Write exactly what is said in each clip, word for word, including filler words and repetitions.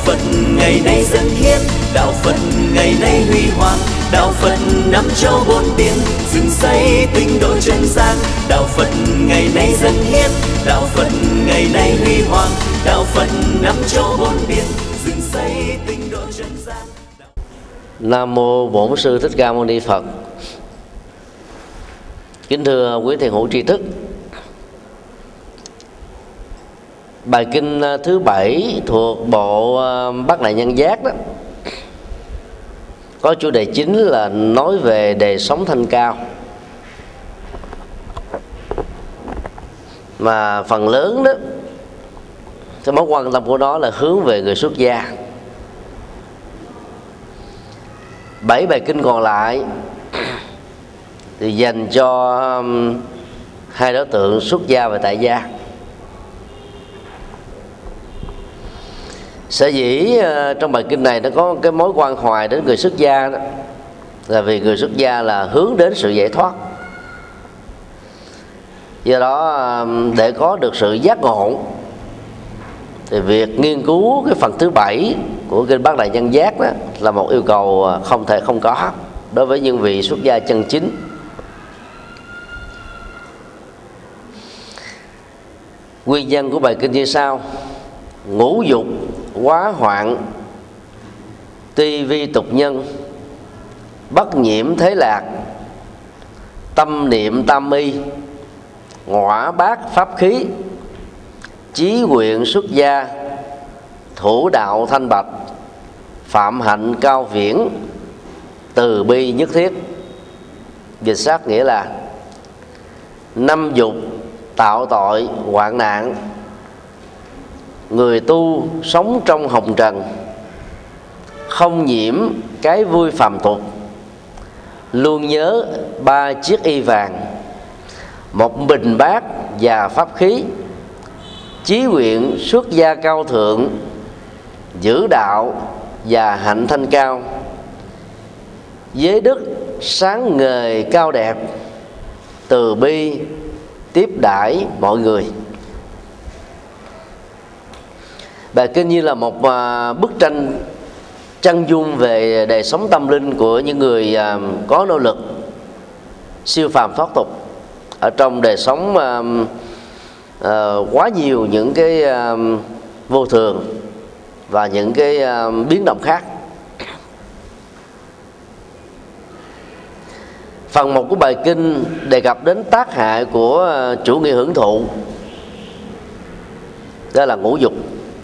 Phật ngày nay dân hiến, đạo Phật ngày nay huy hoàng, đạo Phật năm châu bốn biển, dựng xây tinh độ chân gian. Đạo Phật ngày nay dân hiến, đạo Phật ngày nay huy hoàng, đạo Phật năm châu bốn biển, dựng xây tinh độ chân gian. Nam mô Bổn Sư Thích Ca Mâu Ni Phật. Kính thưa quý thiền hữu tri thức, bài kinh thứ bảy thuộc bộ Bát Đại Nhân Giác đó có chủ đề chính là nói về đời sống thanh cao, mà phần lớn đó cái mối quan tâm của nó là hướng về người xuất gia. Bảy bài kinh còn lại thì dành cho um, hai đối tượng xuất gia và tại gia. Sở dĩ uh, trong bài kinh này nó có cái mối quan hoài đến người xuất gia đó, là vì người xuất gia là hướng đến sự giải thoát. Do đó um, để có được sự giác ngộ thì việc nghiên cứu cái phần thứ bảy của kinh Bát Đại Nhân Giác đó là một yêu cầu không thể không có đối với những vị xuất gia chân chính. Nguyên nhân của bài kinh như sau: ngũ dục quá hoạn, ti vi tục nhân, bất nhiễm thế lạc, tâm niệm tam mi, ngõa bát pháp khí, chí nguyện xuất gia, thủ đạo thanh bạch, phạm hạnh cao viễn, từ bi nhất thiết. Dịch sát nghĩa là năm dục tạo tội hoạn nạn, người tu sống trong hồng trần, không nhiễm cái vui phàm tục, luôn nhớ ba chiếc y vàng, một bình bát và pháp khí, chí nguyện xuất gia cao thượng, giữ đạo và hạnh thanh cao, giới đức sáng ngời cao đẹp, từ bi tiếp đãi mọi người. Bài kinh như là một bức tranh chân dung về đời sống tâm linh của những người có nỗ lực siêu phàm thoát tục ở trong đời sống uh, quá nhiều những cái uh, vô thường và những cái uh, biến động khác. Phần một của bài kinh đề cập đến tác hại của uh, chủ nghĩa hưởng thụ, đó là ngũ dục.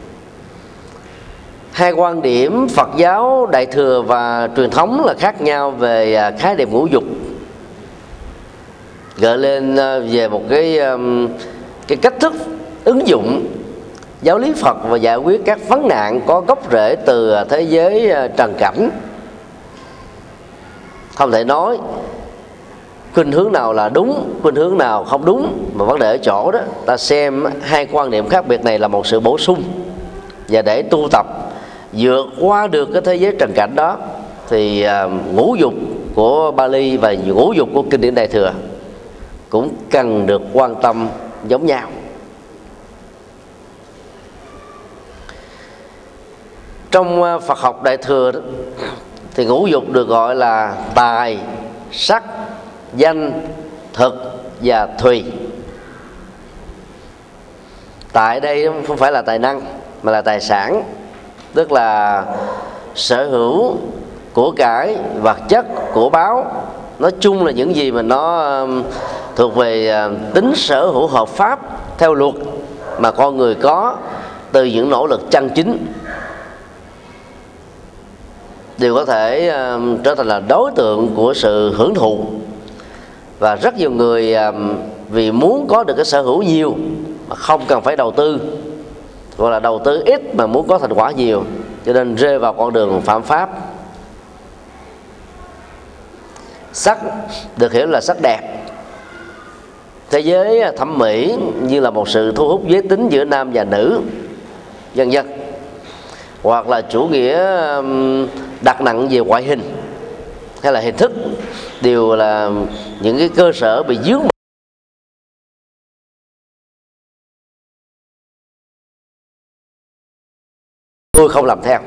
Hai quan điểm Phật giáo Đại thừa và truyền thống là khác nhau về uh, khái niệm ngũ dục, gợi lên uh, về một cái um, cái cách thức ứng dụng giáo lý Phật và giải quyết các vấn nạn có gốc rễ từ thế giới trần cảnh. Không thể nói khuynh hướng nào là đúng, khuynh hướng nào không đúng, mà vấn đề ở chỗ đó ta xem hai quan niệm khác biệt này là một sự bổ sung, và để tu tập vượt qua được cái thế giới trần cảnh đó thì uh, ngũ dục của Bali và ngũ dục của kinh điển Đại thừa cũng cần được quan tâm giống nhau. Trong Phật học Đại thừa đó, thì ngũ dục được gọi là tài, sắc, danh, thực và thùy. Tại đây không phải là tài năng mà là tài sản, tức là sở hữu của cải, vật chất, của báo. Nói chung là những gì mà nó thuộc về tính sở hữu hợp pháp theo luật mà con người có từ những nỗ lực chân chính, đều có thể uh, trở thành là đối tượng của sự hưởng thụ. Và rất nhiều người uh, vì muốn có được cái sở hữu nhiều mà không cần phải đầu tư, gọi là đầu tư ít mà muốn có thành quả nhiều, cho nên rơi vào con đường phạm pháp. Sắc được hiểu là sắc đẹp. Thế giới thẩm mỹ như là một sự thu hút giới tính giữa nam và nữ, vân vân. Hoặc là chủ nghĩa đặt nặng về ngoại hình hay là hình thức, đều là những cái cơ sở bị dướng tôi không làm theo.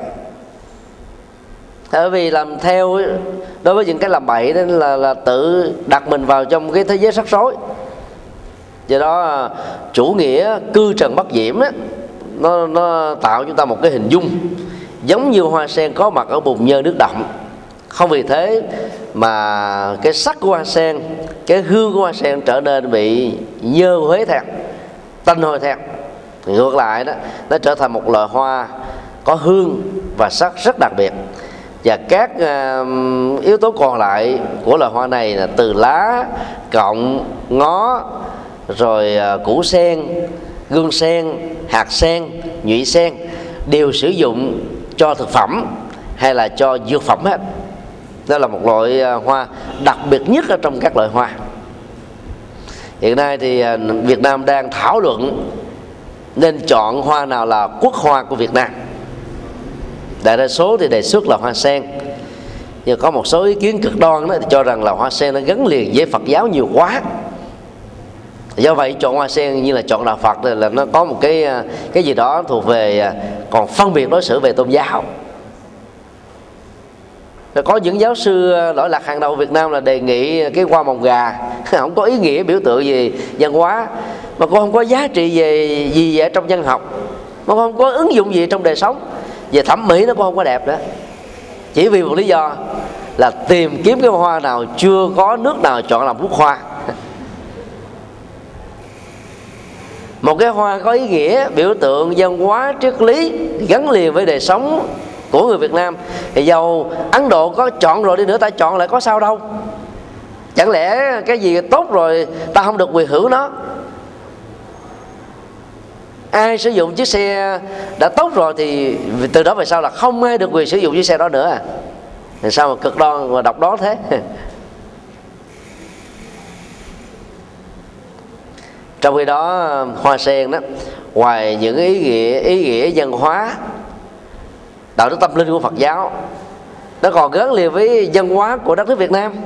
Bởi vì làm theo đối với những cái làm bậy đó là, là tự đặt mình vào trong cái thế giới rắc rối. Do đó chủ nghĩa cư trần bất nhiễm đó, nó, nó tạo chúng ta một cái hình dung giống như hoa sen có mặt ở bùn nhơ nước động. Không vì thế mà cái sắc của hoa sen, cái hương của hoa sen trở nên bị nhơ huế theo, tanh hôi theo. Ngược lại đó, nó trở thành một loài hoa có hương và sắc rất đặc biệt. Và các uh, yếu tố còn lại của loài hoa này là từ lá, cọng, ngó, rồi uh, củ sen, gương sen, hạt sen, nhụy sen đều sử dụng cho thực phẩm hay là cho dược phẩm hết. Đó là một loại uh, hoa đặc biệt nhất ở trong các loại hoa. Hiện nay thì uh, Việt Nam đang thảo luận nên chọn hoa nào là quốc hoa của Việt Nam. Đại đa số thì đề xuất là hoa sen, nhưng có một số ý kiến cực đoan đó thì cho rằng là hoa sen nó gắn liền với Phật giáo nhiều quá. Do vậy chọn hoa sen như là chọn đạo Phật là nó có một cái cái gì đó thuộc về còn phân biệt đối xử về tôn giáo. Rồi có những giáo sư lỗi lạc hàng đầu Việt Nam là đề nghị cái hoa mồng gà không có ý nghĩa biểu tượng gì văn hóa, mà cũng không có giá trị về gì vậy trong văn học, mà không có ứng dụng gì trong đời sống. Về thẩm mỹ nó cũng không có đẹp nữa. Chỉ vì một lý do là tìm kiếm cái hoa nào chưa có nước nào chọn làm quốc hoa. Một cái hoa có ý nghĩa biểu tượng văn hóa triết lý gắn liền với đời sống của người Việt Nam thì dầu Ấn Độ có chọn rồi đi nữa, ta chọn lại có sao đâu. Chẳng lẽ cái gì tốt rồi ta không được quyền hưởng nó? Ai sử dụng chiếc xe đã tốt rồi thì từ đó về sau là không ai được quyền sử dụng chiếc xe đó nữa à? Thì sao mà cực đoan và độc đoán thế? Trong khi đó hoa sen đó, ngoài những ý nghĩa ý nghĩa văn hóa, đạo đức tâm linh của Phật giáo, nó còn gắn liền với văn hóa của đất nước Việt Nam.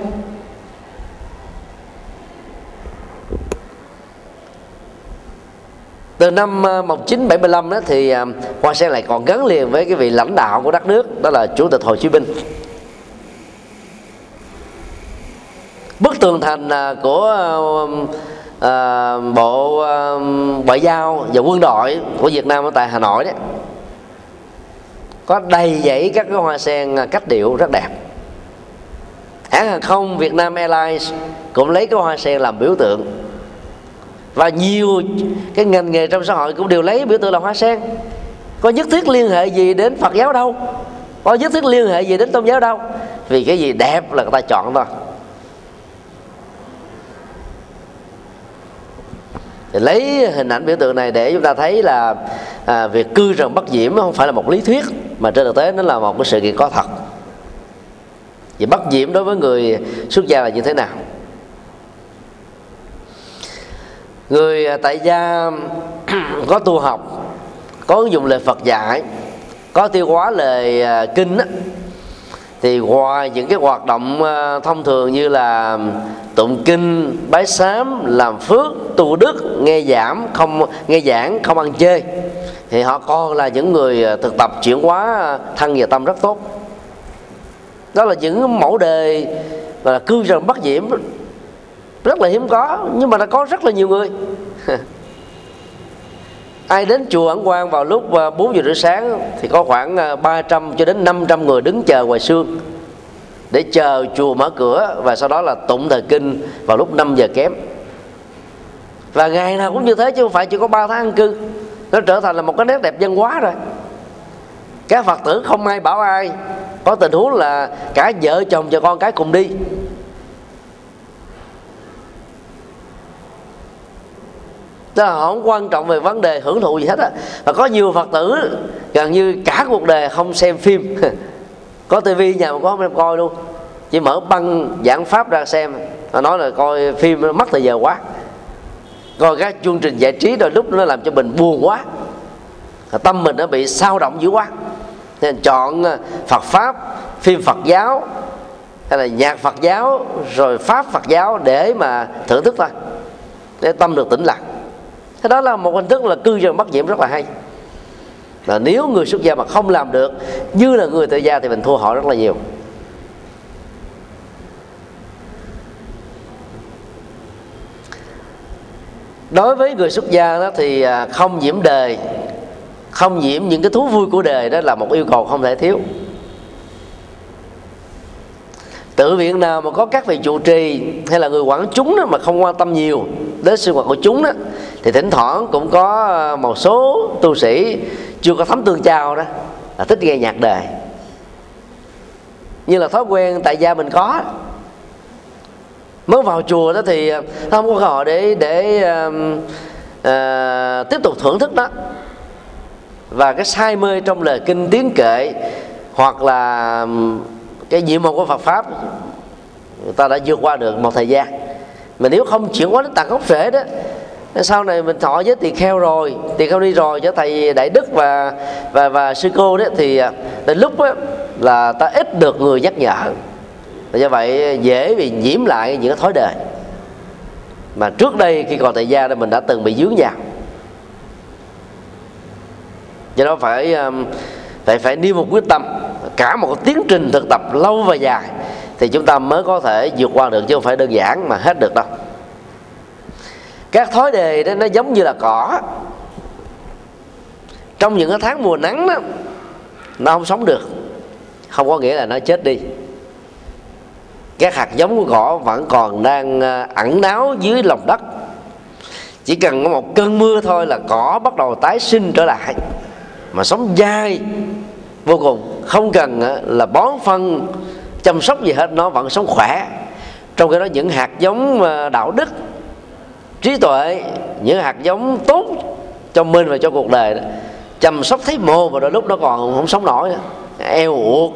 Từ năm một nghìn chín trăm bảy mươi lăm đó thì hoa sen lại còn gắn liền với cái vị lãnh đạo của đất nước, đó là Chủ tịch Hồ Chí Minh. Bức tường thành của à, Bộ à, Ngoại giao và Quân đội của Việt Nam ở tại Hà Nội đấy có đầy dãy các cái hoa sen cách điệu rất đẹp. Hãng hàng không Vietnam Airlines cũng lấy cái hoa sen làm biểu tượng, và nhiều cái ngành nghề trong xã hội cũng đều lấy biểu tượng là hoa sen. Có nhất thiết liên hệ gì đến Phật giáo đâu, có nhất thiết liên hệ gì đến tôn giáo đâu, vì cái gì đẹp là người ta chọn thôi. Thì lấy hình ảnh biểu tượng này để chúng ta thấy là à, việc cư trần bất nhiễm không phải là một lý thuyết, mà trên thực tế nó là một cái sự kiện có thật. Vậy bất nhiễm đối với người xuất gia là như thế nào? Người tại gia có tu học, có ứng dụng lời Phật dạy, có tiêu hóa lời kinh á, thì ngoài những cái hoạt động thông thường như là tụng kinh, bái sám, làm phước, tu đức, nghe giảng, không nghe giảng, không ăn chơi, thì họ còn là những người thực tập chuyển hóa thân và tâm rất tốt. Đó là những mẫu đề và là cư trần bất nhiễm rất là hiếm có, nhưng mà đã có rất là nhiều người. Ai đến chùa Ấn Quang vào lúc bốn giờ rưỡi sáng thì có khoảng ba trăm cho đến năm trăm người đứng chờ ngoài sương để chờ chùa mở cửa, và sau đó là tụng thời kinh vào lúc năm giờ kém. Và ngày nào cũng như thế, chứ không phải chỉ có ba tháng an cư. Nó trở thành là một cái nét đẹp văn hóa rồi. Các Phật tử không ai bảo ai, có tình huống là cả vợ chồng và con cái cùng đi. Tức là họ không quan trọng về vấn đề hưởng thụ gì hết á. Và có nhiều Phật tử gần như cả cuộc đời không xem phim. Có tivi nhà mà có không em coi luôn, chỉ mở băng giảng pháp ra xem. Họ nói là coi phim nó mất thời giờ quá, coi các chương trình giải trí đôi lúc nó làm cho mình buồn quá, tâm mình nó bị sao động dữ quá, nên chọn Phật pháp, phim Phật giáo hay là nhạc Phật giáo rồi pháp Phật giáo để mà thưởng thức thôi, để tâm được tĩnh lặng. Thế đó là một hình thức là cư trần bất nhiễm rất là hay. Là nếu người xuất gia mà không làm được như là người tại gia thì mình thua họ rất là nhiều. Đối với người xuất gia đó thì không nhiễm đời, không nhiễm những cái thú vui của đời, đó là một yêu cầu không thể thiếu. Tự viện nào mà có các vị trụ trì hay là người quản chúng đó mà không quan tâm nhiều đến sinh hoạt của chúng đó, thì thỉnh thoảng cũng có một số tu sĩ chưa có thấm tương trao đó là thích nghe nhạc đời, như là thói quen tại gia mình có. Mới vào chùa đó thì không có cơ hội để để uh, uh, tiếp tục thưởng thức đó, và cái say mê trong lời kinh tiếng kệ hoặc là cái nhiệm vụ của Phật pháp người ta đã vượt qua được một thời gian. Mà nếu không chuyển hóa đến tận gốc rễ đó, sau này mình thọ với tỳ kheo rồi, tỳ kheo đi rồi cho thầy đại đức và và và sư cô đó, thì đến lúc đó là ta ít được người nhắc nhở, và do vậy dễ bị nhiễm lại những cái thói đời mà trước đây khi còn tại gia đó mình đã từng bị dướng vào. Do đó phải phải phải nêu một quyết tâm, cả một tiến trình thực tập lâu và dài thì chúng ta mới có thể vượt qua được, chứ không phải đơn giản mà hết được đâu. Các thói đề đó nó giống như là cỏ, trong những cái tháng mùa nắng đó, nó không sống được, không có nghĩa là nó chết đi. Các hạt giống của cỏ vẫn còn đang ẩn náu dưới lòng đất. Chỉ cần có một cơn mưa thôi là cỏ bắt đầu tái sinh trở lại, mà sống dai vô cùng, không cần là bón phân chăm sóc gì hết, nó vẫn sống khỏe. Trong khi đó những hạt giống đạo đức, trí tuệ, những hạt giống tốt cho mình và cho cuộc đời đó, chăm sóc thấy mồ và đôi lúc nó còn không sống nổi, eo uột.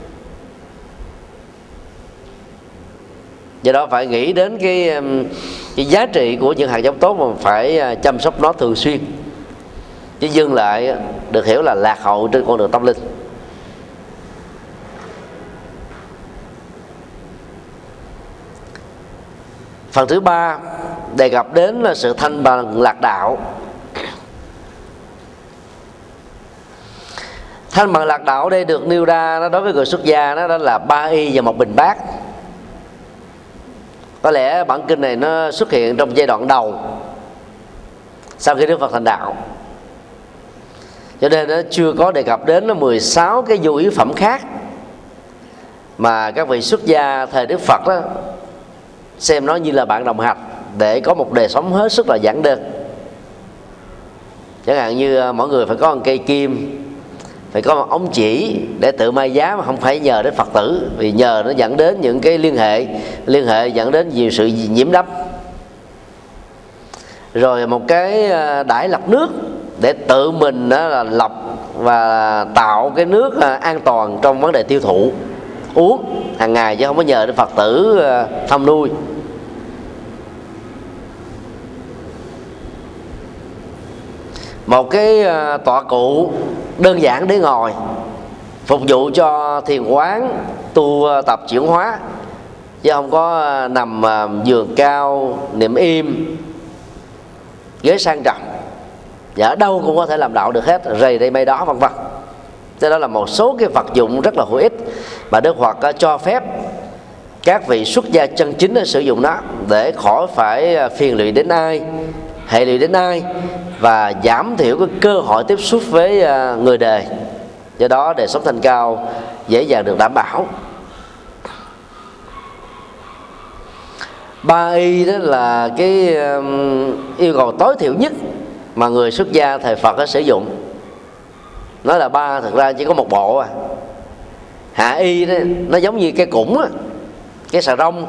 Do đó phải nghĩ đến cái, cái giá trị của những hạt giống tốt mà phải chăm sóc nó thường xuyên, chứ dừng lại được hiểu là lạc hậu trên con đường tâm linh. Phần thứ ba đề cập đến là sự thanh bằng lạc đạo. Thanh bằng lạc đạo đây được nêu ra đó, đối với người xuất gia đó, đó là ba y và một bình bát. Có lẽ bản kinh này nó xuất hiện trong giai đoạn đầu sau khi Đức Phật thành đạo, cho nên nó chưa có đề cập đến mười sáu cái nhu yếu phẩm khác mà các vị xuất gia thời Đức Phật đó xem nó như là bạn đồng hành để có một đời sống hết sức là giản đơn. Chẳng hạn như mỗi người phải có một cây kim, phải có một ống chỉ để tự may giá mà không phải nhờ đến Phật tử, vì nhờ nó dẫn đến những cái liên hệ liên hệ dẫn đến nhiều sự nhiễm đắp. Rồi một cái đải lọc nước để tự mình đó là lọc và tạo cái nước an toàn trong vấn đề tiêu thụ uống hàng ngày, chứ không có nhờ đến Phật tử thăm nuôi. Một cái tọa cụ đơn giản để ngồi phục vụ cho thiền quán tu tập chuyển hóa, chứ không có nằm giường cao niệm im, ghế sang trọng, và ở đâu cũng có thể làm đạo được hết, rầy đây mây đó vân vân. Thế đó là một số cái vật dụng rất là hữu ích mà Đức Phật cho phép các vị xuất gia chân chính sử dụng nó để khỏi phải phiền lụy đến ai, hệ lụy đến ai, và giảm thiểu cái cơ hội tiếp xúc với người đời. Do đó đời sống thanh cao dễ dàng được đảm bảo. Ba y đó là cái yêu cầu tối thiểu nhất mà người xuất gia thời Phật có sử dụng. Nói là ba, thực ra chỉ có một bộ à. Hạ y đó, nó giống như cái củng á, cái xà rông.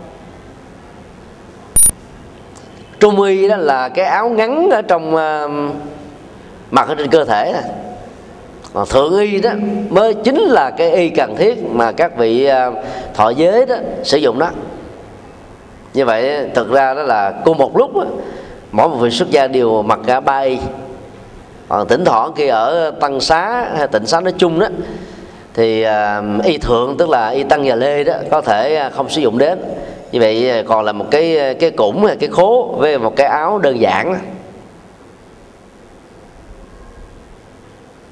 Trung y đó là cái áo ngắn ở trong uh, mặc ở trên cơ thể này. Còn thượng y đó mới chính là cái y cần thiết mà các vị uh, thọ giới đó sử dụng đó. Như vậy thực ra đó là cùng một lúc đó, mỗi một vị xuất gia đều mặc cả ba y. Còn thỉnh thoảng khi ở tăng xá hay tịnh xá nói chung đó thì uh, y thượng tức là y tăng nhà lê đó có thể không sử dụng đến. Như vậy còn là một cái cái củng, cái khố với một cái áo đơn giản đó.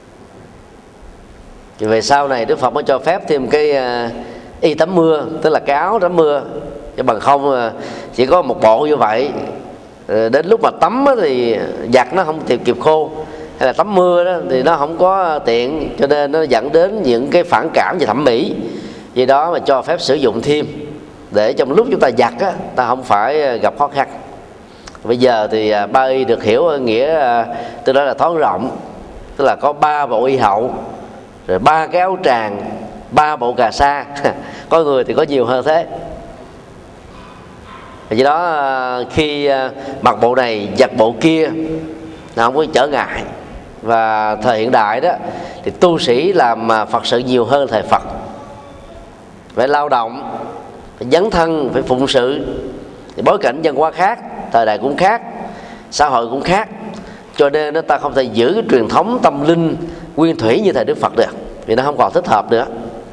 Thì về sau này Đức Phật mới cho phép thêm cái uh, y tắm mưa, tức là cái áo tắm mưa, chứ bằng không uh, chỉ có một bộ như vậy, uh, đến lúc mà tắm thì giặt nó không kịp kịp khô, hay là tắm mưa đó thì nó không có tiện, cho nên nó dẫn đến những cái phản cảm về thẩm mỹ. Vì đó mà cho phép sử dụng thêm, để trong lúc chúng ta giặt á, ta không phải gặp khó khăn. Bây giờ thì ba y được hiểu nghĩa từ đó là thoáng rộng, tức là có ba bộ y hậu, rồi ba cái áo tràng, ba bộ cà sa. Có người thì có nhiều hơn thế. Vì đó khi mặc bộ này giặt bộ kia nó không có trở ngại. Và thời hiện đại đó thì tu sĩ làm Phật sự nhiều hơn thời Phật, phải lao động, phải dấn thân, phải phụng sự. Thì bối cảnh văn hóa khác, thời đại cũng khác, xã hội cũng khác, cho nên nó ta không thể giữ cái truyền thống tâm linh nguyên thủy như thời Đức Phật được, vì nó không còn thích hợp nữa.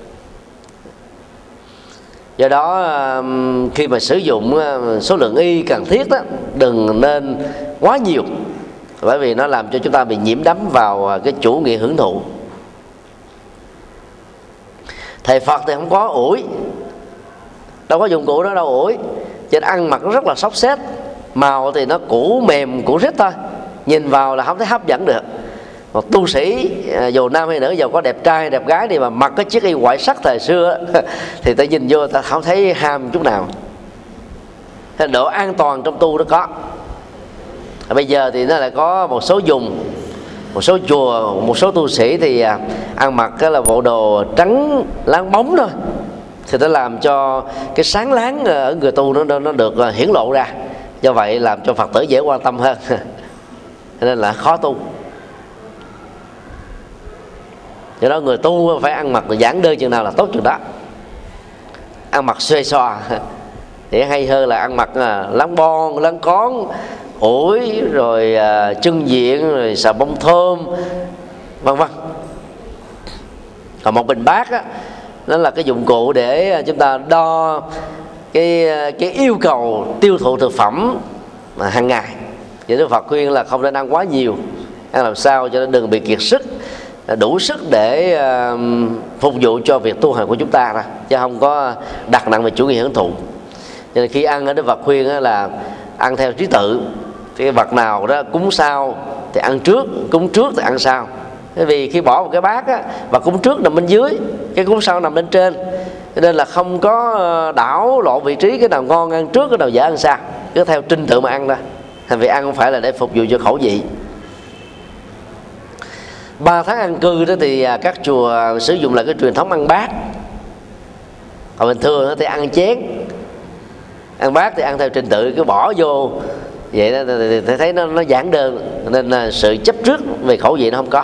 Do đó khi mà sử dụng số lượng y cần thiết đó, đừng nên quá nhiều, bởi vì nó làm cho chúng ta bị nhiễm đắm vào cái chủ nghĩa hưởng thụ. Thầy Phật thì không có ủi, đâu có dụng cụ đó đâu ủi, cho nên ăn mặc nó rất là xốc xếch, màu thì nó cũ mềm cũ rít thôi, nhìn vào là không thấy hấp dẫn được. Một tu sĩ dù nam hay nữ, dù có đẹp trai đẹp gái đi mà mặc cái chiếc y ngoại sắc thời xưa thì ta nhìn vô ta không thấy ham chút nào. Độ an toàn trong tu nó có. Bây giờ thì nó lại có một số dùng, một số chùa, một số tu sĩ thì ăn mặc cái là bộ đồ trắng láng bóng thôi, thì nó làm cho cái sáng láng ở người tu nó nó được hiển lộ ra. Do vậy làm cho Phật tử dễ quan tâm hơn, nên là khó tu. Do đó người tu phải ăn mặc giản đơn chừng nào là tốt chừng đó. Ăn mặc xuê xòa thì hay hơn là ăn mặc láng bon, láng cón, ủi, rồi uh, chân diện, rồi xà bông thơm, vân vân. Còn một bình bát á, nó là cái dụng cụ để chúng ta đo cái cái yêu cầu tiêu thụ thực phẩm mà hàng ngày. Vậy Đức Phật khuyên là không nên ăn quá nhiều, ăn làm sao cho nó đừng bị kiệt sức, đủ sức để uh, phục vụ cho việc tu hành của chúng ta, chứ không có đặt nặng về chủ nghĩa hưởng thụ. Cho nên khi ăn, Đức Phật khuyên là ăn theo trí tự. Cái vật nào đó cúng sau thì ăn trước, cúng trước thì ăn sau. Bởi vì khi bỏ một cái bát á, và cúng trước nằm bên dưới, cái cúng sau nằm lên trên, cho nên là không có đảo lộn vị trí, cái nào ngon ăn trước, cái nào dở ăn sau, cứ theo trình tự mà ăn thôi. Vì ăn không phải là để phục vụ cho khẩu vị. Ba tháng ăn cư đó thì các chùa sử dụng là cái truyền thống ăn bát. Còn bình thường thì ăn chén, ăn bát thì ăn theo trình tự, cứ bỏ vô vậy đó, thì thấy nó, nó giản đơn, nên là sự chấp trước về khẩu vị nó không có.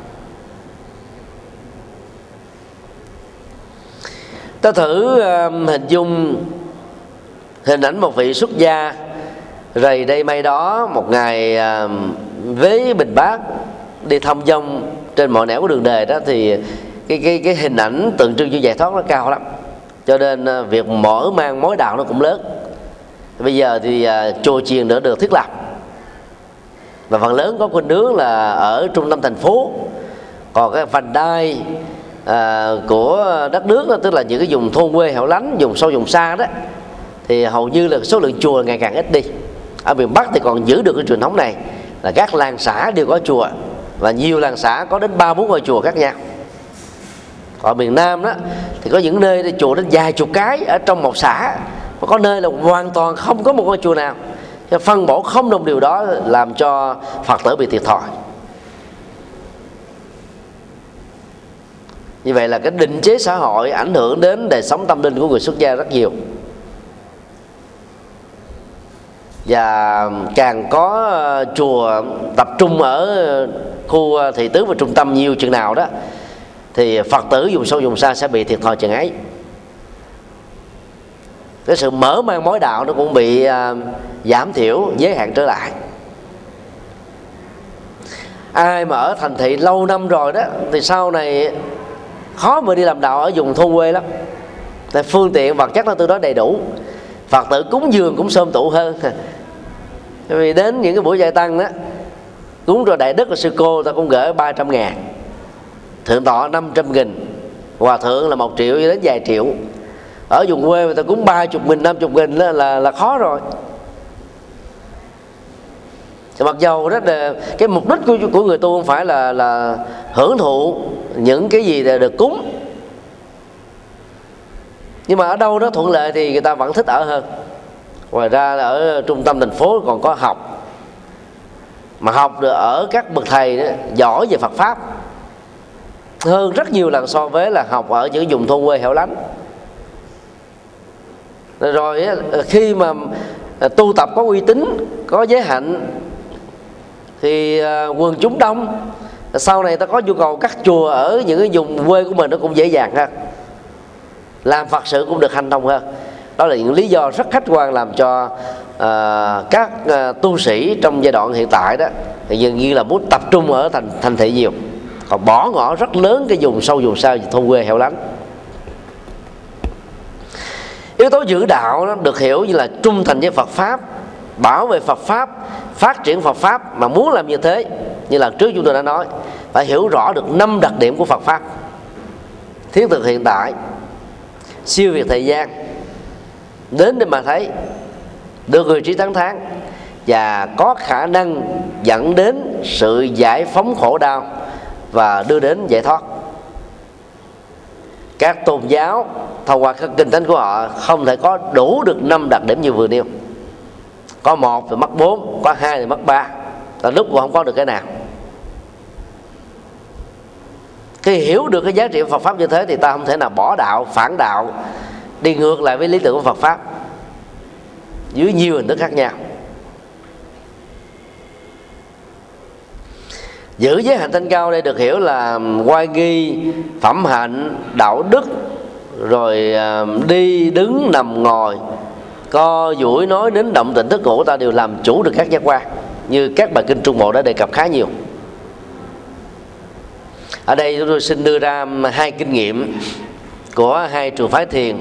Ta thử uh, hình dung hình ảnh một vị xuất gia rầy đây mây đó, một ngày uh, với bình bát đi thông dong trên mọi nẻo của đường đời đó, thì cái cái cái hình ảnh tượng trưng cho giải thoát nó cao lắm. Cho nên uh, việc mở mang mối đạo nó cũng lớn. Bây giờ thì uh, chùa chiền nữa được thiết lập, và phần lớn có khuynh hướng là ở trung tâm thành phố. Còn cái vành đai à, của đất nước đó, tức là những cái vùng thôn quê hẻo lánh, vùng sâu vùng xa đó, thì hầu như là số lượng chùa ngày càng ít đi. Ở miền Bắc thì còn giữ được cái truyền thống này, là các làng xã đều có chùa, và nhiều làng xã có đến ba bốn ngôi chùa khác nhau. Còn miền Nam đó thì có những nơi chùa đến vài chục cái ở trong một xã, và có nơi là hoàn toàn không có một ngôi chùa nào. Phân bổ không đồng điều đó làm cho Phật tử bị thiệt thòi. Như vậy là cái định chế xã hội ảnh hưởng đến đời sống tâm linh của người xuất gia rất nhiều. Và càng có chùa tập trung ở khu thị tứ và trung tâm nhiều chừng nào đó, thì Phật tử vùng sâu vùng xa sẽ bị thiệt thòi chừng ấy. Cái sự mở mang mối đạo nó cũng bị uh, giảm thiểu, giới hạn trở lại. Ai mà ở thành thị lâu năm rồi đó thì sau này khó mà đi làm đạo ở vùng thôn quê lắm. Tại phương tiện vật chất nó tương đối đầy đủ, Phật tử cúng dường cũng xôm tụ hơn. Vì đến những cái buổi giai tăng đó, cúng rồi đại đức và sư cô ta cũng gửi ba trăm ngàn, thượng tọa năm trăm nghìn, hòa thượng là một triệu đến vài triệu. Ở vùng quê người ta cúng ba chục nghìn, năm chục nghìn là, là là khó rồi. Mặc dầu đó là cái mục đích của của người tu không phải là là hưởng thụ những cái gì được cúng, nhưng mà ở đâu đó thuận lợi thì người ta vẫn thích ở hơn. Ngoài ra là ở trung tâm thành phố còn có học, mà học được ở các bậc thầy đó, giỏi về Phật pháp hơn rất nhiều lần so với là học ở những vùng thôn quê hẻo lánh. Rồi khi mà tu tập có uy tín, có giới hạnh thì quần chúng đông, sau này ta có nhu cầu cắt chùa ở những cái vùng quê của mình nó cũng dễ dàng hơn, làm Phật sự cũng được hanh thông hơn. Đó là những lý do rất khách quan làm cho uh, các uh, tu sĩ trong giai đoạn hiện tại đó thì dường như là muốn tập trung ở thành thành thị nhiều, còn bỏ ngỏ rất lớn cái vùng sâu vùng xa thôn quê hẻo lánh. Yếu tố giữ đạo nó được hiểu như là trung thành với Phật pháp, bảo vệ Phật pháp, phát triển Phật pháp. Mà muốn làm như thế, như lần trước chúng tôi đã nói, phải hiểu rõ được năm đặc điểm của Phật pháp: thiết thực hiện tại, siêu việt thời gian, đến để mà thấy, được người trí tán thán, và có khả năng dẫn đến sự giải phóng khổ đau và đưa đến giải thoát. Các tôn giáo thông qua các kinh thánh của họ không thể có đủ được năm đặc điểm như vừa nêu. Có một thì mất bốn, có hai thì mất ba, là lúc cũng không có được cái nào. Khi hiểu được cái giá trị của Phật pháp như thế thì ta không thể nào bỏ đạo, phản đạo, đi ngược lại với lý tưởng của Phật pháp dưới nhiều hình thức khác nhau. Giữ giới hạnh thanh cao đây được hiểu là oai nghi, phẩm hạnh, đạo đức, rồi đi đứng nằm ngồi, co duỗi nói đến động tĩnh thức ngủ, ta đều làm chủ được các giác quan, như các bài kinh Trung Bộ đã đề cập khá nhiều. Ở đây chúng tôi xin đưa ra hai kinh nghiệm của hai trường phái thiền.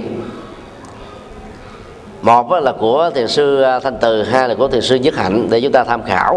Một là của thiền sư Thanh Từ, hai là của thiền sư Nhất Hạnh, để chúng ta tham khảo.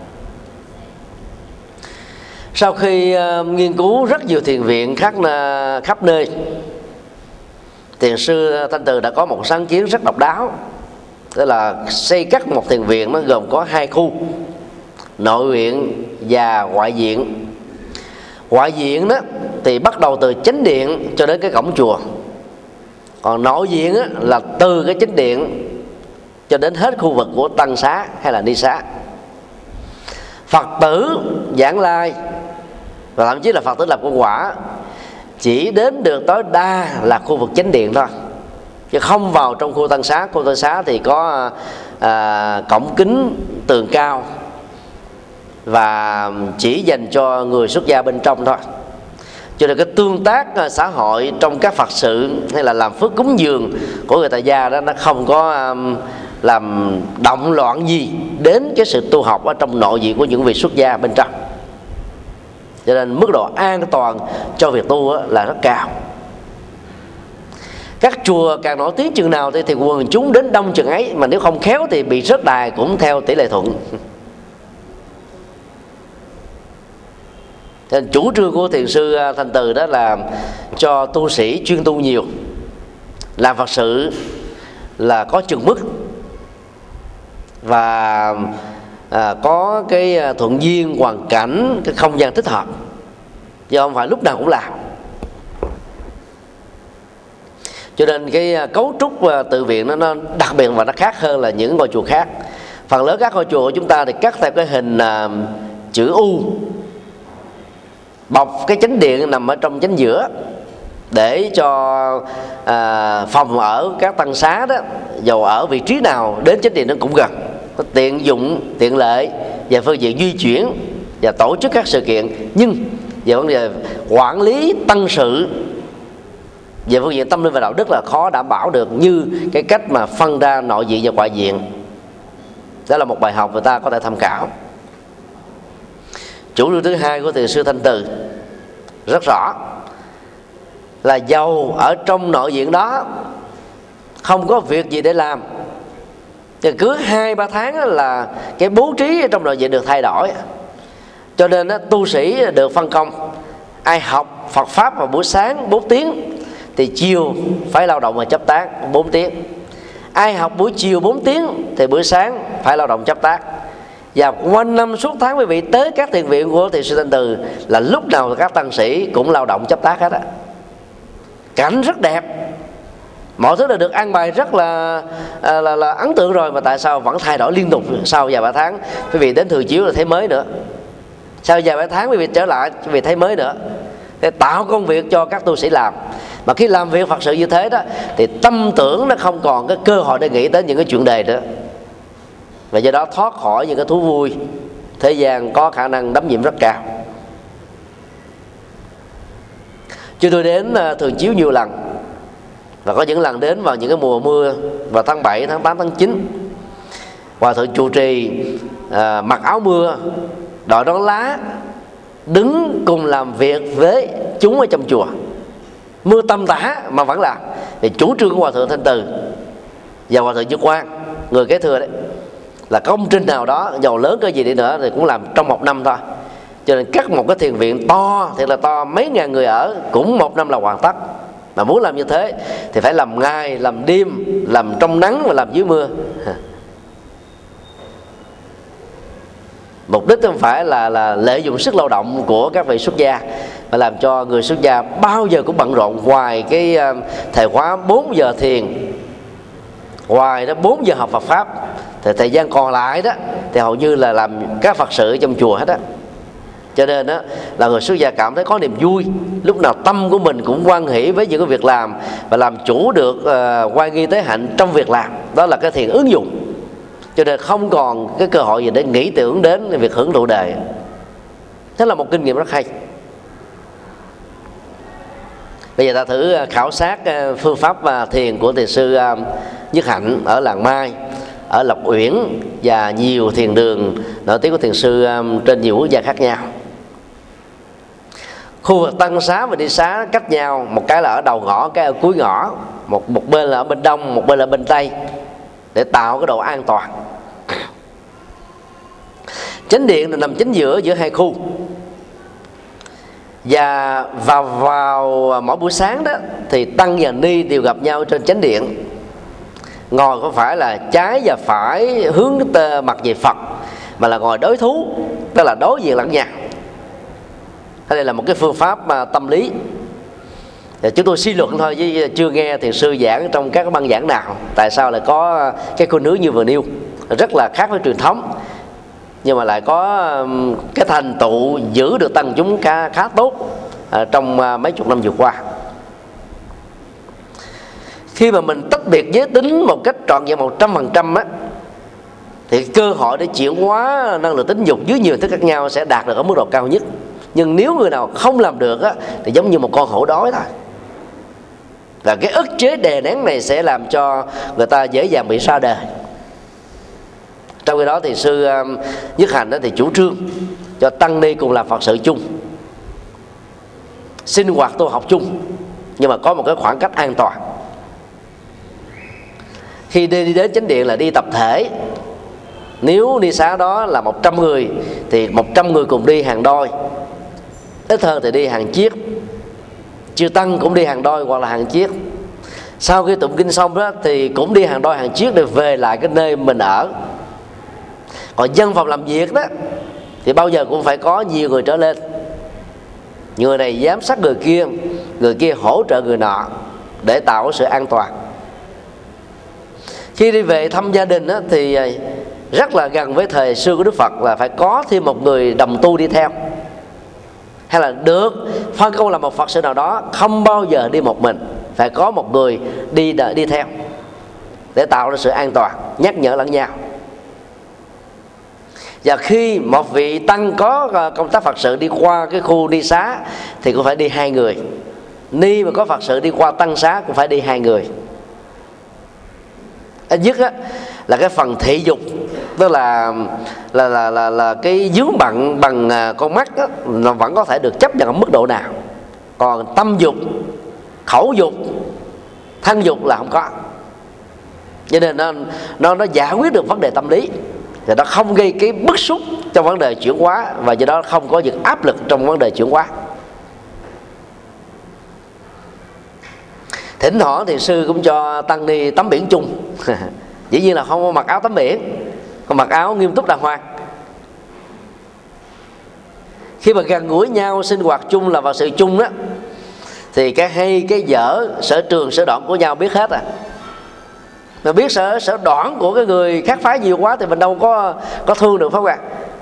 Sau khi nghiên cứu rất nhiều thiền viện khác khắp nơi, thiền sư Thanh Từ đã có một sáng kiến rất độc đáo, tức là xây cất một thiền viện nó gồm có hai khu: nội viện và ngoại viện. Ngoại viện đó thì bắt đầu từ chánh điện cho đến cái cổng chùa, còn nội viện đó là từ cái chánh điện cho đến hết khu vực của tăng xá hay là ni xá. Phật tử giảng lai và thậm chí là Phật tử lập công quả chỉ đến được tối đa là khu vực chánh điện thôi, chứ không vào trong khu tăng xá. Khu tăng xá thì có à, cổng kính tường cao và chỉ dành cho người xuất gia bên trong thôi. Cho nên cái tương tác xã hội trong các Phật sự hay là làm phước cúng dường của người tại gia đó, nó không có um, làm động loạn gì đến cái sự tu học ở trong nội viện của những vị xuất gia bên trong. Cho nên mức độ an toàn cho việc tu là rất cao. Các chùa càng nổi tiếng chừng nào thì, thì quần chúng đến đông chừng ấy, mà nếu không khéo thì bị rớt đài cũng theo tỷ lệ thuận. Nên chủ trương của thiền sư Thanh Từ đó là cho tu sĩ chuyên tu nhiều, làm Phật sự là có chừng mức và à, có cái thuận duyên, hoàn cảnh, cái không gian thích hợp, chứ không phải lúc nào cũng làm. Cho nên cái cấu trúc tự viện nó, nó đặc biệt và nó khác hơn là những ngôi chùa khác. Phần lớn các ngôi chùa của chúng ta thì cắt theo cái hình à, chữ U, bọc cái chánh điện nằm ở trong chánh giữa, để cho à, phòng ở các tăng xá đó, dầu ở vị trí nào đến chánh điện nó cũng gần, có tiện dụng, tiện lợi về phương diện di chuyển và tổ chức các sự kiện. Nhưng về vấn đề quản lý tăng sự, về phương diện tâm linh và đạo đức là khó đảm bảo được như cái cách mà phân ra nội viện và ngoại viện. Đó là một bài học người ta có thể tham khảo. Chủ trương thứ hai của thiền sư Thanh Từ rất rõ là dầu ở trong nội viện đó không có việc gì để làm, thì cứ hai ba tháng là cái bố trí trong nội viện được thay đổi. Cho nên tu sĩ được phân công Ai học Phật pháp vào buổi sáng bốn tiếng thì chiều phải lao động và chấp tác bốn tiếng. Ai học buổi chiều bốn tiếng thì buổi sáng phải lao động chấp tác. Và quanh năm suốt tháng quý vị tới các thiền viện của Thiền sư Thanh Từ là lúc nào các tăng sĩ cũng lao động chấp tác hết á. Cảnh rất đẹp, mọi thứ đã được an bài rất là, là, là, là ấn tượng rồi, mà tại sao vẫn thay đổi liên tục? Sau vài ba tháng quý vị đến thường chiếu là thấy mới nữa, sau vài ba tháng quý vị trở lại quý vị thấy mới nữa, để tạo công việc cho các tu sĩ làm. Mà khi làm việc Phật sự như thế đó thì tâm tưởng nó không còn cái cơ hội để nghĩ đến những cái chuyện đề nữa, và do đó thoát khỏi những cái thú vui thế gian có khả năng đắm nhiễm rất cao. Chúng tôi đến thường chiếu nhiều lần, và có những lần đến vào những cái mùa mưa vào tháng bảy, tháng tám, tháng chín. Hòa thượng trụ trì à, mặc áo mưa, đội nón lá, đứng cùng làm việc với chúng ở trong chùa. Mưa tầm tã mà vẫn làm. Thì chủ trương của Hòa thượng Thanh Từ và Hòa thượng Như Quang, người kế thừa đấy, là công trình nào đó giàu lớn cái gì đi nữa thì cũng làm trong một năm thôi. Cho nên cắt một cái thiền viện to, thì là to mấy ngàn người ở, cũng một năm là hoàn tất. Mà muốn làm như thế thì phải làm ngày, làm đêm, làm trong nắng và làm dưới mưa. Mục đích không phải là, là lợi dụng sức lao động của các vị xuất gia, mà làm cho người xuất gia bao giờ cũng bận rộn. Ngoài cái uh, thời khóa bốn giờ thiền, ngoài đó bốn giờ học Phật pháp, thì thời gian còn lại đó thì hầu như là làm các Phật sự trong chùa hết á. Cho nên đó là người xuất gia cảm thấy có niềm vui, lúc nào tâm của mình cũng hoan hỷ với những cái việc làm, và làm chủ được uh, oai nghi tế hạnh trong việc làm. Đó là cái thiền ứng dụng. Cho nên không còn cái cơ hội gì để nghĩ tưởng đến việc hưởng thụ đời. Thế là một kinh nghiệm rất hay. Bây giờ ta thử khảo sát phương pháp thiền của thiền sư Nhất Hạnh ở Làng Mai, ở Lộc Uyển và nhiều thiền đường nổi tiếng của thiền sư trên nhiều quốc gia khác nhau. Khu vực Tăng Xá và Đi Xá cách nhau, một cái là ở đầu ngõ, cái ở cuối ngõ, một một bên là ở bên đông, một bên là bên tây, để tạo cái độ an toàn. Chánh điện là nằm chính giữa giữa hai khu. Và vào vào mỗi buổi sáng đó thì tăng và ni đều gặp nhau trên chánh điện, ngồi không phải là trái và phải hướng mặt về Phật, mà là ngồi đối thú, tức là đối diện lẫn nhau. Đây là một cái phương pháp mà tâm lý. Thì chúng tôi suy luận thôi, chứ chưa nghe thiền sư giảng trong các băng giảng nào tại sao lại có cái khuynh hướng như vừa nêu, rất là khác với truyền thống, nhưng mà lại có cái thành tựu giữ được tăng chúng khá, khá tốt trong mấy chục năm vừa qua. Khi mà mình tách biệt giới tính một cách trọn vẹn một trăm phần trăm á, thì cơ hội để chuyển hóa năng lượng tính dục dưới nhiều hình thức khác nhau sẽ đạt được ở mức độ cao nhất. Nhưng nếu người nào không làm được á, thì giống như một con hổ đói thôi. Và cái ức chế đè nén này sẽ làm cho người ta dễ dàng bị sa đời. Trong khi đó thì sư Nhất Hạnh đó thì chủ trương cho tăng ni cùng làm Phật sự chung, sinh hoạt tu học chung, nhưng mà có một cái khoảng cách an toàn. Khi đi, đi đến chánh điện là đi tập thể. Nếu đi xá đó là một trăm người thì một trăm người cùng đi hàng đôi, ít hơn thì đi hàng chiếc. Chư tăng cũng đi hàng đôi hoặc là hàng chiếc. Sau khi tụng kinh xong đó thì cũng đi hàng đôi hàng chiếc để về lại cái nơi mình ở. Còn dân phòng làm việc đó thì bao giờ cũng phải có nhiều người trở lên. Người này giám sát người kia, người kia hỗ trợ người nọ, để tạo sự an toàn. Khi đi về thăm gia đình đó, thì rất là gần với thời xưa của Đức Phật là phải có thêm một người đồng tu đi theo, hay là được phân công là một Phật sự nào đó không bao giờ đi một mình, phải có một người đi đi theo để tạo ra sự an toàn, nhắc nhở lẫn nhau. Và khi một vị tăng có công tác Phật sự đi qua cái khu đi xá thì cũng phải đi hai người. Ni mà có Phật sự đi qua tăng xá cũng phải đi hai người. Ít nhất á, là cái phần thị dục, tức là là là là, là cái dướng bận bằng con mắt á, nó vẫn có thể được chấp nhận ở mức độ nào. Còn tâm dục, khẩu dục, thân dục là không có. Cho nên nó nó nó giải quyết được vấn đề tâm lý, thì nó không gây cái bức xúc trong vấn đề chuyển hóa, và do đó không có những áp lực trong vấn đề chuyển hóa. Thỉnh thoảng thì sư cũng cho tăng ni tắm biển chung. Dĩ nhiên là không có mặc áo tắm biển, còn mặc áo nghiêm túc đàng hoàng. Khi mà gần gũi nhau, sinh hoạt chung là vào sự chung đó, thì cái hay cái dở, sở trường sở đoạn của nhau biết hết à. Mà biết sở sở đoạn của cái người khác phái nhiều quá thì mình đâu có có thương được, phải không ạ?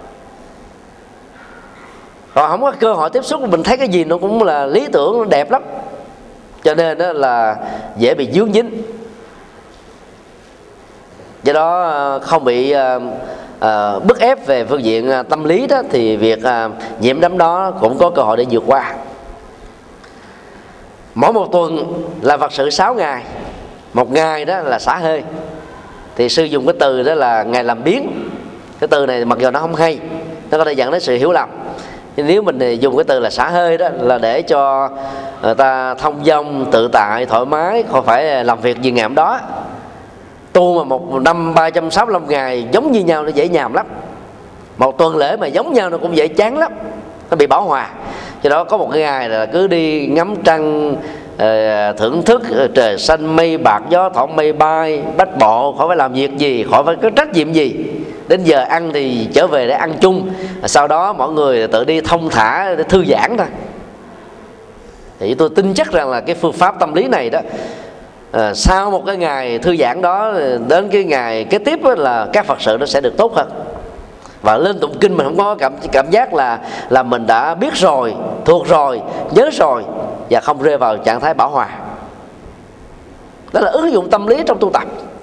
Còn không có cơ hội tiếp xúc, mình thấy cái gì nó cũng là lý tưởng, nó đẹp lắm, cho nên đó là dễ bị dướng dính. Do đó không bị uh, uh, bức ép về phương diện uh, tâm lý đó, thì việc uh, nhiễm đám đó cũng có cơ hội để vượt qua. Mỗi một tuần là Phật sự sáu ngày, một ngày đó là xả hơi. Thì sư dùng cái từ đó là ngày làm biến. Cái từ này mặc dù nó không hay, nó có thể dẫn đến sự hiểu lầm. Nhưng nếu mình dùng cái từ là xả hơi đó, là để cho người ta thông dong, tự tại, thoải mái, không phải làm việc gì ngày hôm đó. Tu mà một năm ba trăm sáu mươi lăm ngày giống như nhau nó dễ nhàm lắm. Một tuần lễ mà giống nhau nó cũng dễ chán lắm, nó bị bão hòa. Cho đó có một cái ngày là cứ đi ngắm trăng, thưởng thức trời xanh mây bạc gió thoảng mây bay, bách bộ, khỏi phải làm việc gì, khỏi phải có trách nhiệm gì. Đến giờ ăn thì trở về để ăn chung, sau đó mọi người tự đi thông thả để thư giãn thôi. Thì tôi tin chắc rằng là cái phương pháp tâm lý này đó, à, sau một cái ngày thư giãn đó, đến cái ngày kế tiếp là các Phật sự nó sẽ được tốt hơn. Và lên tụng kinh mình không có cảm cảm giác là là mình đã biết rồi, thuộc rồi, nhớ rồi, và không rơi vào trạng thái bão hòa. Đó là ứng dụng tâm lý trong tu tập.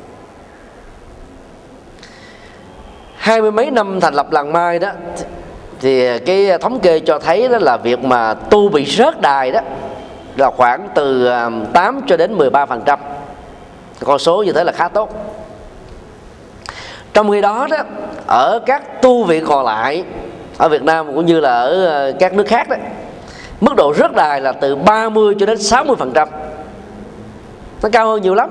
Hai mươi mấy năm thành lập làng Mai đó, thì cái thống kê cho thấy đó là việc mà tu bị rớt đài đó là khoảng từ tám cho đến mười ba phần trăm. Con số như thế là khá tốt. Trong khi đó đó, ở các tu viện còn lại ở Việt Nam cũng như là ở các nước khác đó, mức độ rớt đài là từ ba mươi cho đến sáu mươi phần trăm. Nó cao hơn nhiều lắm.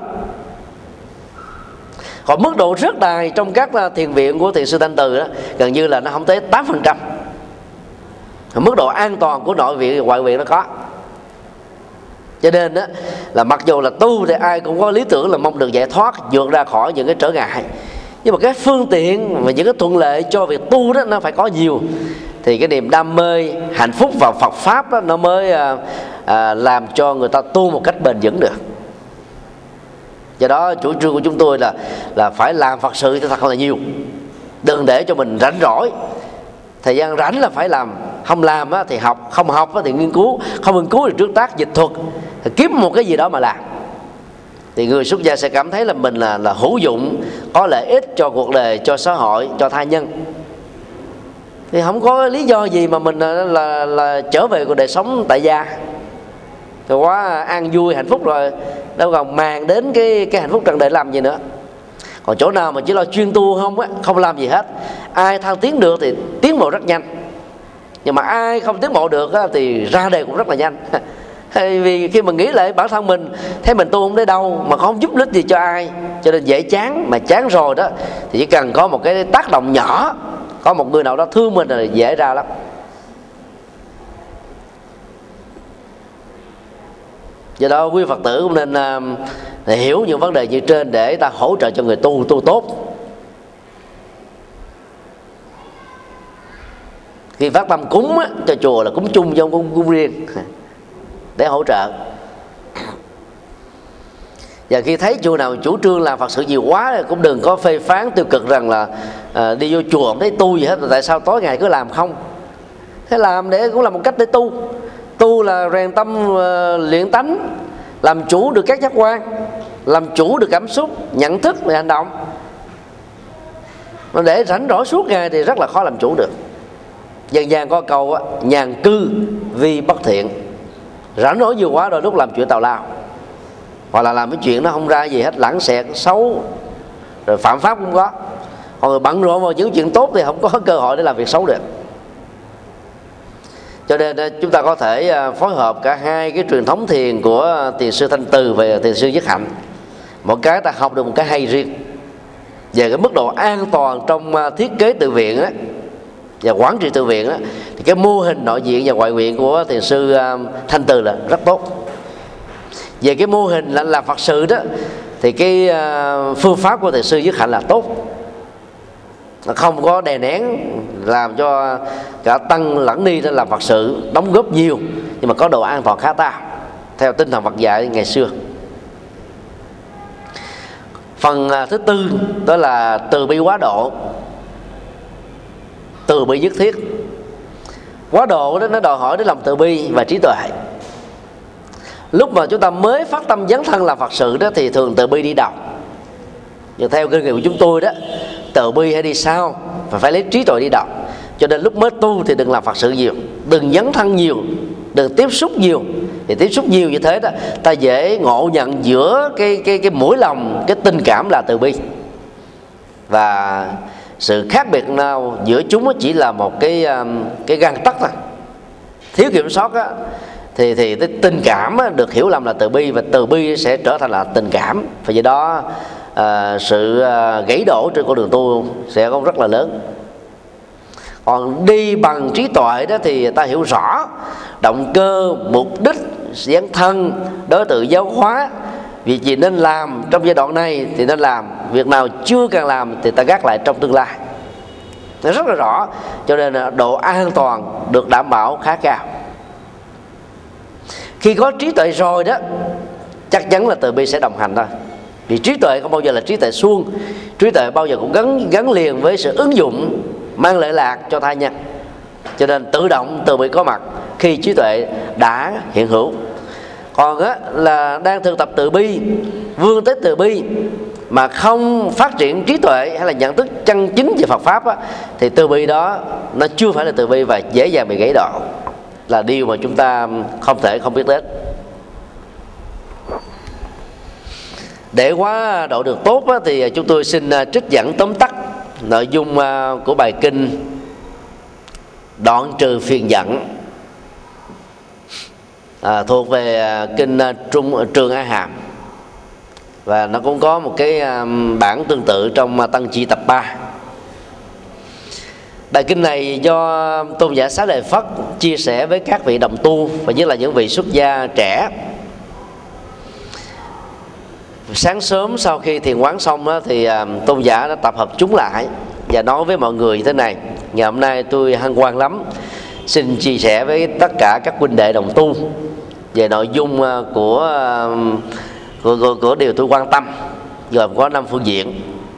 Còn mức độ rớt đài trong các thiền viện của thiền sư Thanh Từ đó, gần như là nó không tới tám phần trăm. Mức độ an toàn của nội viện và ngoại viện nó có. Cho nên đó, là mặc dù là tu thì ai cũng có lý tưởng là mong được giải thoát, vượt ra khỏi những cái trở ngại, nhưng mà cái phương tiện và những cái thuận lợi cho việc tu đó nó phải có nhiều, thì cái niềm đam mê, hạnh phúc vào Phật pháp đó, nó mới à, à, làm cho người ta tu một cách bền vững được. Do đó chủ trương của chúng tôi là là phải làm Phật sự cho thật là nhiều, đừng để cho mình rảnh rỗi. Thời gian rảnh là phải làm, không làm thì học, không học thì nghiên cứu, không nghiên cứu thì trước tác dịch thuật, thì kiếm một cái gì đó mà làm. Thì người xuất gia sẽ cảm thấy là mình là, là hữu dụng, có lợi ích cho cuộc đời, cho xã hội, cho tha nhân. Thì không có lý do gì mà mình là, là, là trở về cuộc đời sống tại gia thì quá an vui hạnh phúc rồi, đâu còn màng đến cái cái hạnh phúc trần đời làm gì nữa. Còn chỗ nào mà chỉ lo chuyên tu không á, không làm gì hết, ai thăng tiến được thì tiến bộ rất nhanh, nhưng mà ai không tiến bộ được á, thì ra đề cũng rất là nhanh. Vì khi mình nghĩ lại bản thân mình, thấy mình tu không tới đâu mà không giúp ích gì cho ai, cho nên dễ chán. Mà chán rồi đó thì chỉ cần có một cái tác động nhỏ, có một người nào đó thương mình là dễ ra lắm. Do đó quý Phật tử cũng nên uh, hiểu những vấn đề như trên để ta hỗ trợ cho người tu tu tốt. Khi phát tâm cúng á, cho chùa là cúng chung chứ không cúng, cúng riêng, để hỗ trợ. Và khi thấy chùa nào chủ trương làm Phật sự nhiều quá thì cũng đừng có phê phán tiêu cực rằng là uh, đi vô chùa không thấy tu gì hết, tại sao tối ngày cứ làm không. Thế làm để cũng là một cách để tu. Tu là rèn tâm uh, luyện tánh, làm chủ được các giác quan, làm chủ được cảm xúc, nhận thức và hành động. Mà để rảnh rỗi suốt ngày thì rất là khó làm chủ được. Dân gian có câu á, nhàn cư vi bất thiện. Rảnh rỗi nhiều quá đôi lúc làm chuyện tào lao, hoặc là làm cái chuyện nó không ra gì hết, lãng xẹt, xấu, rồi phạm pháp cũng có. Còn người bận rộn vào những chuyện tốt thì không có cơ hội để làm việc xấu được. Cho nên chúng ta có thể phối hợp cả hai cái truyền thống thiền của thiền sư Thanh Từ và thiền sư Nhất Hạnh. Một cái ta học được một cái hay riêng về cái mức độ an toàn trong thiết kế tự viện á, và quản trị tự viện á, thì cái mô hình nội viện và ngoại viện của thiền sư Thanh Từ là rất tốt. Về cái mô hình là làm Phật sự đó, thì cái phương pháp của thầy sư Nhất Hạnh là tốt, không có đè nén làm cho cả tăng lẫn ni làm Phật sự đóng góp nhiều, nhưng mà có độ an toàn khá cao theo tinh thần Phật dạy ngày xưa. Phần thứ tư đó là từ bi quá độ. Từ bi nhất thiết. Quá độ đó nó đòi hỏi đến lòng từ bi và trí tuệ. Lúc mà chúng ta mới phát tâm dấn thân làm Phật sự đó thì thường từ bi đi đầu. Nhưng theo kinh nghiệm của chúng tôi đó, từ bi hay đi sau và phải lấy trí tuệ đi đầu. Cho nên lúc mới tu thì đừng làm Phật sự nhiều, đừng dấn thân nhiều, đừng tiếp xúc nhiều. Thì tiếp xúc nhiều như thế đó, ta dễ ngộ nhận giữa cái cái cái mũi lòng, cái tình cảm là từ bi. Và sự khác biệt nào giữa chúng chỉ là một cái cái gang tấc thôi. Thiếu kiểm soát á, thì thì cái tình cảm á, được hiểu lầm là từ bi, và từ bi sẽ trở thành là tình cảm. Và do đó à, sự à, gãy đổ trên con đường tu sẽ có rất là lớn. Còn đi bằng trí tuệ đó thì ta hiểu rõ động cơ, mục đích, dấn thân, đối tượng giáo hóa, việc gì nên làm trong giai đoạn này thì nên làm, việc nào chưa cần làm thì ta gác lại trong tương lai. Nó rất là rõ, cho nên độ an toàn được đảm bảo khá cao. Khi có trí tuệ rồi đó, chắc chắn là từ bi sẽ đồng hành thôi. Vì trí tuệ không bao giờ là trí tuệ suông, trí tuệ bao giờ cũng gắn gắn liền với sự ứng dụng mang lợi lạc cho tha nhân. Cho nên tự động từ bi có mặt khi trí tuệ đã hiện hữu. Còn á, là đang thực tập từ bi, vươn tới từ bi mà không phát triển trí tuệ hay là nhận thức chân chính về Phật pháp á, thì từ bi đó nó chưa phải là từ bi và dễ dàng bị gãy đổ, là điều mà chúng ta không thể không biết đến. Để quá độ được tốt á, thì chúng tôi xin trích dẫn tóm tắt nội dung của bài kinh Đoạn trừ phiền giận, à, thuộc về kinh Trung Trường A Hàm, và nó cũng có một cái bản tương tự trong Tăng Chi tập ba. Bài kinh này do Tôn giả Xá Lợi Phất chia sẻ với các vị đồng tu, và nhất là những vị xuất gia trẻ. Sáng sớm sau khi thiền quán xong đó, thì Tôn giả đã tập hợp chúng lại và nói với mọi người như thế này: ngày hôm nay tôi hân hoan lắm, xin chia sẻ với tất cả các huynh đệ đồng tu về nội dung của của, của, của điều tôi quan tâm, gồm có năm phương diện.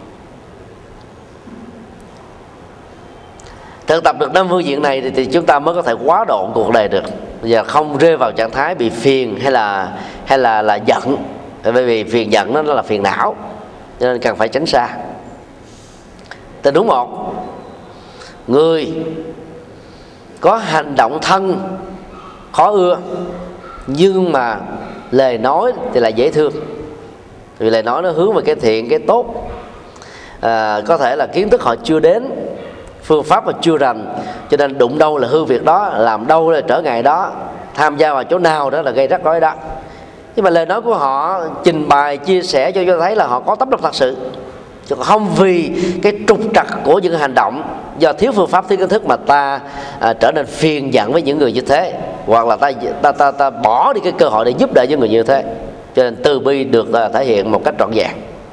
Thực tập được năm phương diện này thì, thì chúng ta mới có thể quá độ cuộc đời được, và không rơi vào trạng thái bị phiền hay là hay là là giận. Bởi vì phiền giận nó là phiền não, cho nên cần phải tránh xa. Tình huống một: người có hành động thân khó ưa, nhưng mà lời nói thì là dễ thương, vì lời nói nó hướng về cái thiện, cái tốt. À, có thể là kiến thức họ chưa đến, phương pháp mà chưa rành, cho nên đụng đâu là hư việc đó, làm đâu là trở ngại đó, tham gia vào chỗ nào đó là gây rắc rối đó. Nhưng mà lời nói của họ trình bày, chia sẻ cho cho thấy là họ có tấm lòng thật sự, chứ không vì cái trục trặc của những hành động do thiếu phương pháp, thiếu kiến thức mà ta à, trở nên phiền giận với những người như thế, hoặc là ta ta ta, ta bỏ đi cái cơ hội để giúp đỡ những người như thế. Cho nên từ bi được à, thể hiện một cách trọn vẹn.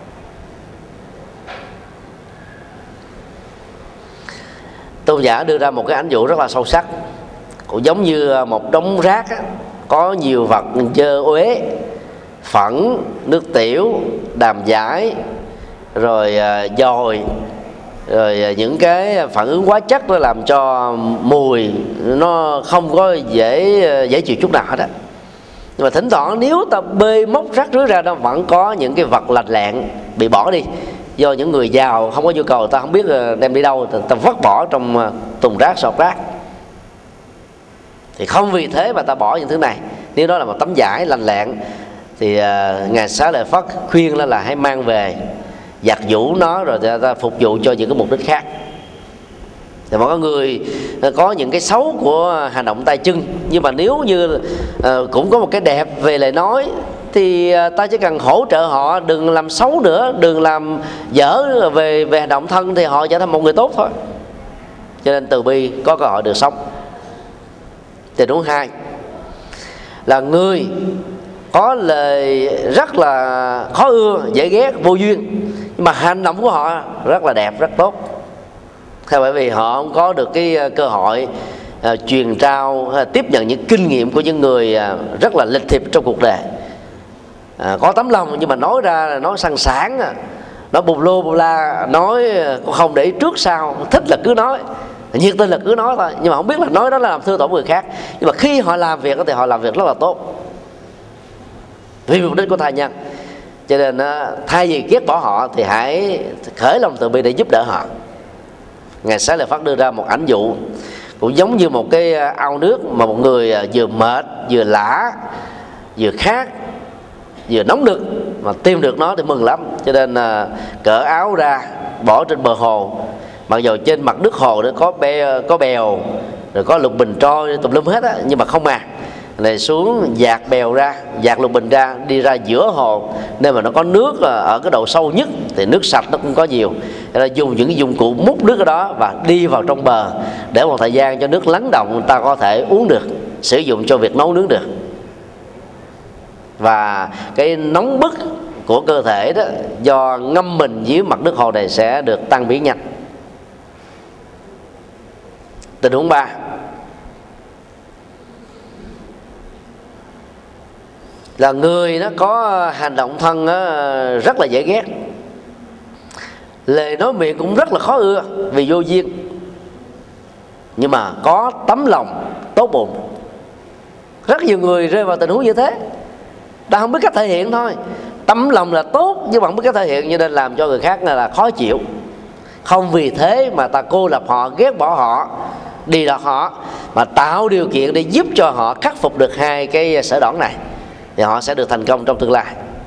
Tôn giả đưa ra một cái ảnh dụ rất là sâu sắc, cũng giống như một đống rác á, có nhiều vật dơ uế, phẫn, nước tiểu, đàm giải, rồi à, dồi, rồi à, những cái phản ứng hóa chất nó làm cho mùi nó không có dễ dễ chịu chút nào hết á. Nhưng mà thỉnh thoảng nếu ta bê móc rác rưới ra, nó vẫn có những cái vật lành lẹn bị bỏ đi, do những người giàu không có nhu cầu, ta không biết đem đi đâu, ta, ta vứt bỏ trong thùng rác, sọt rác. Thì không vì thế mà ta bỏ những thứ này. Nếu đó là một tấm vải lành lẹn thì uh, ngài Xá Lợi Phất khuyên là, là hãy mang về, giặt giũ nó rồi ta, ta phục vụ cho những cái mục đích khác. Thì mọi người có những cái xấu của hành động tay chân, nhưng mà nếu như uh, cũng có một cái đẹp về lời nói thì uh, ta chỉ cần hỗ trợ họ đừng làm xấu nữa, đừng làm dở về về hành động thân, thì họ trở thành một người tốt thôi. Cho nên từ bi có cơ hội được sống. Tình huống hai là người có lời rất là khó ưa, dễ ghét, vô duyên, nhưng mà hành động của họ rất là đẹp, rất tốt. Thế bởi vì họ không có được cái cơ hội uh, truyền trao, uh, tiếp nhận những kinh nghiệm của những người uh, rất là lịch thiệp trong cuộc đời. À, có tấm lòng nhưng mà nói ra là nói sang sáng, nói bù lô bù la, nói không để ý trước sau, thích là cứ nói, nhiệt tình là cứ nói thôi, nhưng mà không biết là nói đó là làm thương tổn người khác. Nhưng mà khi họ làm việc thì họ làm việc rất là tốt vì mục đích của tha nhân. Cho nên thay vì ghét bỏ họ thì hãy khởi lòng từ bi để giúp đỡ họ. Ngài Xá Lợi Phất đưa ra một ảnh dụ cũng giống như một cái ao nước mà một người vừa mệt, vừa lã, vừa khát, vừa nóng nực mà tìm được nó thì mừng lắm. Cho nên à, cởi áo ra bỏ trên bờ hồ, mặc dù trên mặt nước hồ đó có be, có bèo, rồi có lục bình trôi tùm lum hết á, nhưng mà không màng. Này xuống dạt bèo ra, dạt lục bình ra, đi ra giữa hồ nên mà nó có nước ở cái độ sâu nhất thì nước sạch nó cũng có nhiều. Là dùng những cái dụng cụ múc nước ở đó và đi vào trong bờ để một thời gian cho nước lắng động, người ta có thể uống được, sử dụng cho việc nấu nướng được. Và cái nóng bức của cơ thể đó do ngâm mình dưới mặt nước hồ này sẽ được tan biến nhanh. Tình huống ba là người nó có hành động thân rất là dễ ghét, lời nói miệng cũng rất là khó ưa vì vô duyên, nhưng mà có tấm lòng tốt bụng. Rất nhiều người rơi vào tình huống như thế, ta không biết cách thể hiện thôi. Tấm lòng là tốt nhưng mà không biết cách thể hiện, cho nên làm cho người khác là khó chịu. Không vì thế mà ta cô lập họ, ghét bỏ họ, đi đọt họ, mà tạo điều kiện để giúp cho họ khắc phục được hai cái sở đoản này, thì họ sẽ được thành công trong tương lai.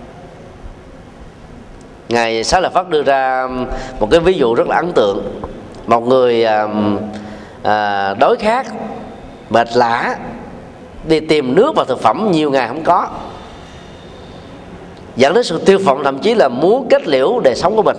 Ngài Xá Lợi Phất đưa ra một cái ví dụ rất là ấn tượng. Một người à, à, đói khát, mệt lả, đi tìm nước và thực phẩm nhiều ngày không có, dẫn đến sự tiêu vọng, thậm chí là muốn kết liễu đời sống của mình.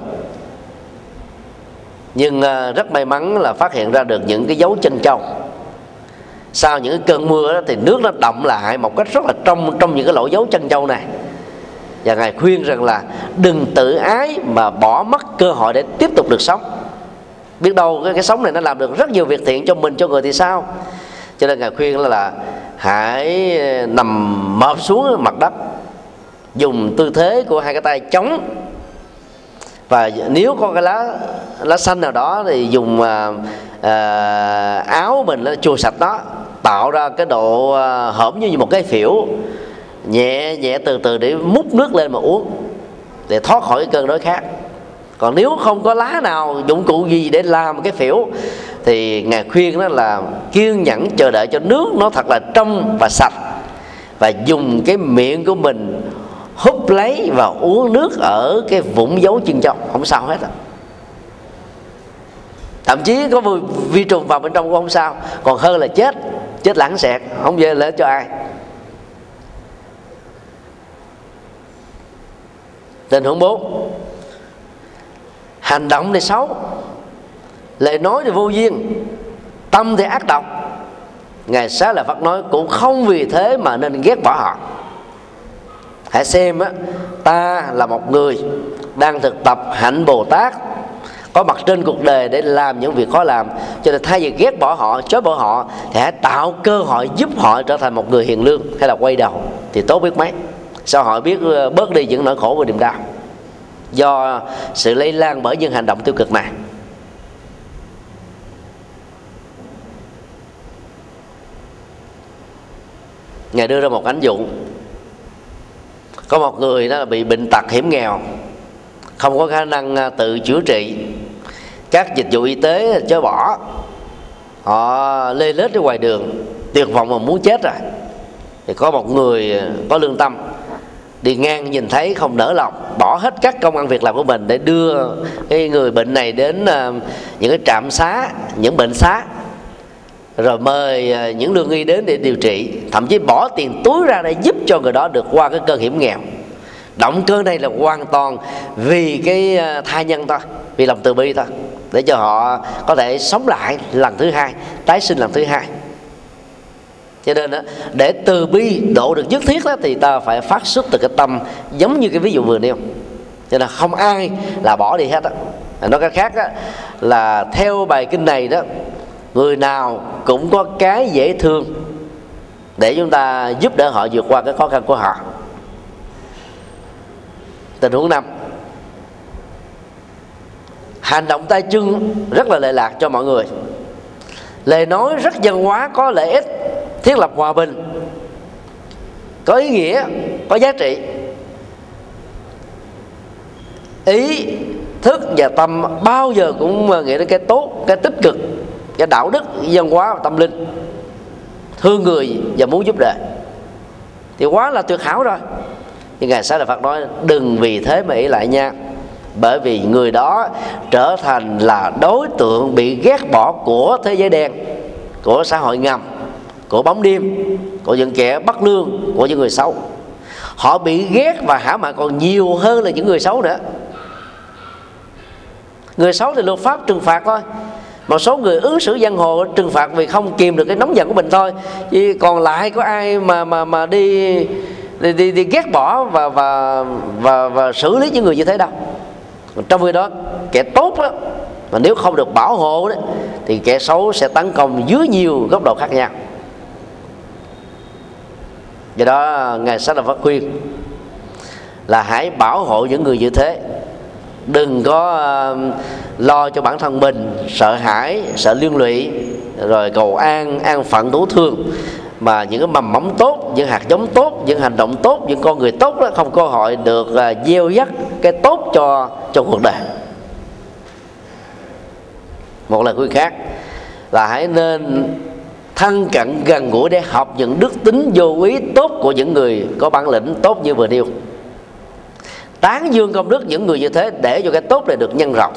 Nhưng à, rất may mắn là phát hiện ra được những cái dấu chân châu. Sau những cơn mưa đó thì nước nó đọng lại một cách rất là trong trong những cái lỗ dấu chân châu này. Và Ngài khuyên rằng là đừng tự ái mà bỏ mất cơ hội để tiếp tục được sống. Biết đâu cái, cái sống này nó làm được rất nhiều việc thiện cho mình, cho người thì sao. Cho nên Ngài khuyên là, là hãy nằm mọp xuống mặt đất, dùng tư thế của hai cái tay chống, và nếu có cái lá lá xanh nào đó thì dùng à, à, áo mình nó chùi sạch đó, tạo ra cái độ à, hõm như một cái phễu, nhẹ nhẹ từ từ để múc nước lên mà uống, để thoát khỏi cái cơn đói khát. Còn nếu không có lá nào, dụng cụ gì để làm cái phễu thì Ngài khuyên đó là kiên nhẫn chờ đợi cho nước nó thật là trong và sạch, và dùng cái miệng của mình húp lấy và uống nước ở cái vũng dấu chân châu, không sao hết á. Thậm chí có vi trùng vào bên trong cũng không sao, còn hơn là chết chết lãng xẹt, không về lợi cho ai. Tình huống bốn, hành động thì xấu, lời nói thì vô duyên, tâm thì ác độc. Ngài Xá Lợi Phất nói cũng không vì thế mà nên ghét bỏ họ. Hãy xem á, ta là một người đang thực tập hạnh Bồ Tát, có mặt trên cuộc đời để làm những việc khó làm. Cho nên thay vì ghét bỏ họ, chối bỏ họ, thì hãy tạo cơ hội giúp họ trở thành một người hiền lương, hay là quay đầu thì tốt biết mấy. Sao họ biết bớt đi những nỗi khổ và niềm đau do sự lây lan bởi những hành động tiêu cực này. Ngài đưa ra một ảnh dụ. Có một người đó bị bệnh tật hiểm nghèo, không có khả năng tự chữa trị, các dịch vụ y tế chối bỏ, họ lê lết ở ngoài đường, tuyệt vọng mà muốn chết rồi. Thì có một người có lương tâm đi ngang nhìn thấy không nỡ lòng, bỏ hết các công ăn việc làm của mình để đưa cái người bệnh này đến những cái trạm xá, những bệnh xá, rồi mời những lương y đến để điều trị, thậm chí bỏ tiền túi ra để giúp cho người đó được qua cái cơn hiểm nghèo. Động cơ này là hoàn toàn vì cái tha nhân thôi, vì lòng từ bi thôi, để cho họ có thể sống lại lần thứ hai, tái sinh lần thứ hai. Cho nên đó, để từ bi độ được nhất thiết đó, thì ta phải phát xuất từ cái tâm, giống như cái ví dụ vừa nêu. Cho nên không ai là bỏ đi hết đó. Nói cách khác đó, là theo bài kinh này đó, người nào cũng có cái dễ thương để chúng ta giúp đỡ họ vượt qua cái khó khăn của họ. Tình huống năm, hành động tay chân rất là lệ lạc cho mọi người, lời nói rất văn hóa, có lợi ích, thiết lập hòa bình, có ý nghĩa, có giá trị. Ý thức và tâm bao giờ cũng nghĩ đến cái tốt, cái tích cực, cái đạo đức, văn hóa và tâm linh, thương người và muốn giúp đời, thì quá là tuyệt hảo rồi. Nhưng Ngài Xá Lợi Phật nói đừng vì thế mà ý lại nha, bởi vì người đó trở thành là đối tượng bị ghét bỏ của thế giới đen, của xã hội ngầm, của bóng đêm, của những kẻ bất lương, của những người xấu. Họ bị ghét và hãm hại còn nhiều hơn là những người xấu nữa. Người xấu thì luật pháp trừng phạt thôi, một số người ứng xử giang hồ trừng phạt vì không kìm được cái nóng giận của mình thôi, chứ còn lại có ai mà mà mà đi đi đi, đi ghét bỏ và và và và xử lý những người như thế đâu. Trong khi đó kẻ tốt đó, mà nếu không được bảo hộ đó, thì kẻ xấu sẽ tấn công dưới nhiều góc độ khác nhau. Do đó Ngài Xá Lợi Phật khuyên là hãy bảo hộ những người như thế, đừng có uh, lo cho bản thân mình, sợ hãi, sợ liên lụy, rồi cầu an, an phận thủ thương, mà những cái mầm móng tốt, những hạt giống tốt, những hành động tốt, những con người tốt đó không có cơ hội được uh, gieo dắt cái tốt cho cho cuộc đời. Một lời khuyên khác là hãy nên thân cận gần gũi để học những đức tính vô ý tốt của những người có bản lĩnh tốt như vừa nêu, tán dương công đức những người như thế để cho cái tốt này được nhân rộng.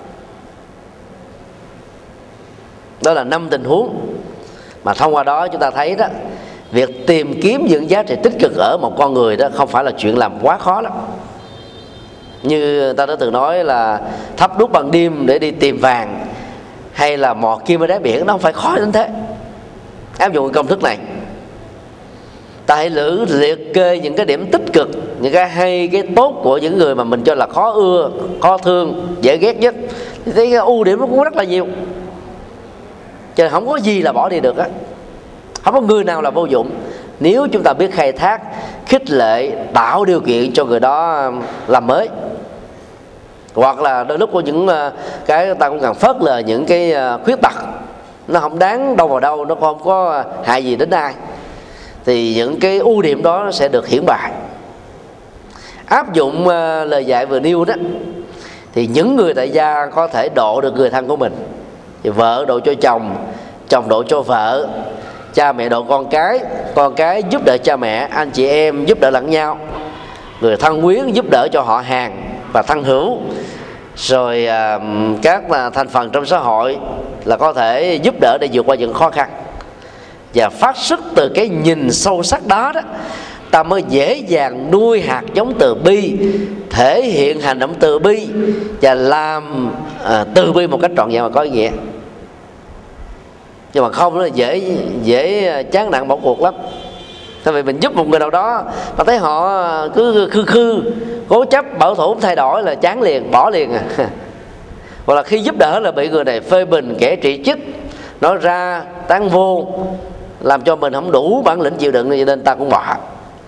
Đó là năm tình huống mà thông qua đó chúng ta thấy đó, việc tìm kiếm những giá trị tích cực ở một con người đó không phải là chuyện làm quá khó lắm. Như ta đã từng nói là thắp đuốc bằng đêm để đi tìm vàng, hay là mò kim ở đáy biển, nó không phải khó đến thế. Áp dụng công thức này, ta hãy lử liệt kê những cái điểm tích cực, những cái hay, cái tốt của những người mà mình cho là khó ưa, khó thương, dễ ghét nhất, thì thấy cái ưu điểm nó cũng rất là nhiều. Cho nên không có gì là bỏ đi được á, không có người nào là vô dụng nếu chúng ta biết khai thác, khích lệ, tạo điều kiện cho người đó làm mới. Hoặc là đôi lúc có những cái ta cũng cần phớt lờ những cái khuyết tật, nó không đáng đâu vào đâu, nó không có hại gì đến ai, thì những cái ưu điểm đó nó sẽ được hiển bày. Áp dụng uh, lời dạy vừa nêu đó, thì những người tại gia có thể độ được người thân của mình, thì vợ độ cho chồng, chồng độ cho vợ, cha mẹ độ con cái, con cái giúp đỡ cha mẹ, anh chị em giúp đỡ lẫn nhau, người thân quyến giúp đỡ cho họ hàng và thân hữu, rồi uh, các uh, thành phần trong xã hội là có thể giúp đỡ để vượt qua những khó khăn. Và phát xuất từ cái nhìn sâu sắc đó đó, ta mới dễ dàng nuôi hạt giống từ bi, thể hiện hành động từ bi và làm à, từ bi một cách trọn vẹn và có ý nghĩa. Nhưng mà không, nó dễ dễ chán nản bỏ cuộc lắm. Tại vì mình giúp một người nào đó mà thấy họ cứ khư khư, cố chấp, bảo thủ, không thay đổi là chán liền, bỏ liền à. Hoặc là khi giúp đỡ là bị người này phê bình, kẻ chỉ trích, nói ra tán vô, làm cho mình không đủ bản lĩnh chịu đựng, cho nên ta cũng bỏ.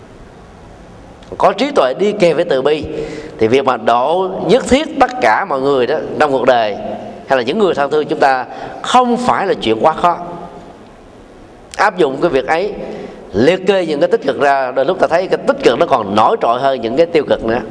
Có trí tuệ đi kèm với từ bi thì việc mà độ nhất thiết tất cả mọi người đó trong cuộc đời, hay là những người thân thương chúng ta, không phải là chuyện quá khó. Áp dụng cái việc ấy, liệt kê những cái tích cực ra, đôi lúc ta thấy cái tích cực nó còn nổi trội hơn những cái tiêu cực nữa.